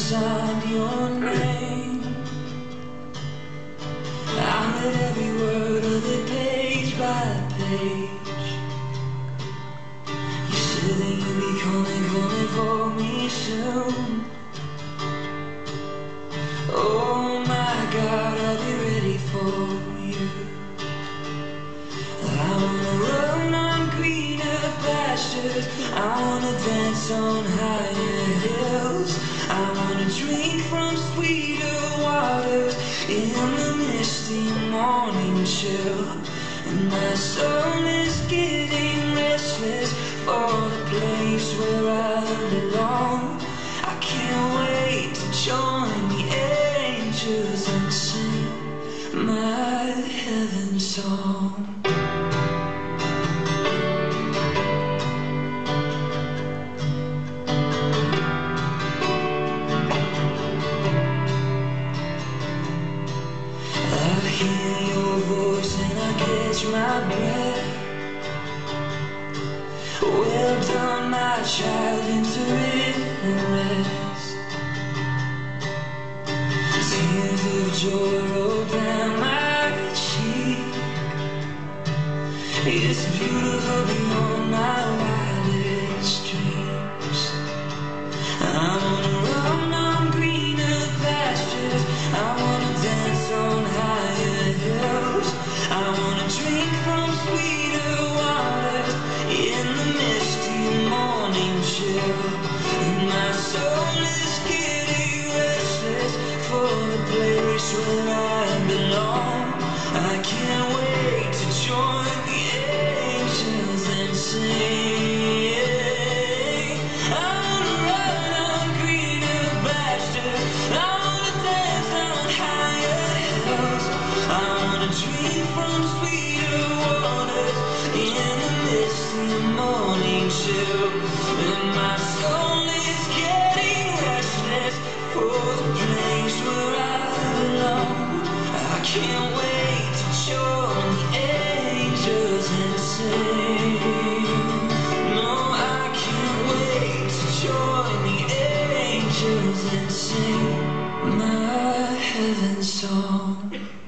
signed your name. I read every word of it page by page. You said that you'd be coming for me soon. Oh my God, I'll be ready for you. I wanna run on greener pastures, I wanna dance on higher hills, I wanna drink from sweeter waters in the misty morning chill. And my soul is getting restless for the place where I belong. I can't wait to join the angels and sing my heaven song. I hear your voice and I catch my breath. Well done, my child, enter in and rest. Tears of joy roll down my cheek. It's beautiful beyond my wildest dreams. I wanna run on greener pastures, I wanna dance on higher hills, I wanna drink from sweeter waters in the misty morning chill. And my soul is getting restless for the place where I belong. I can't wait to join the angels and sing. I wanna run on greener pastures, I wanna dance on higher hills, I wanna drink from sweeter waters in the misty morning chill. And my soul is getting restless for the place where I belong. I can't wait to join the angels and sing. No, I can't wait to join the angels and sing my heaven song.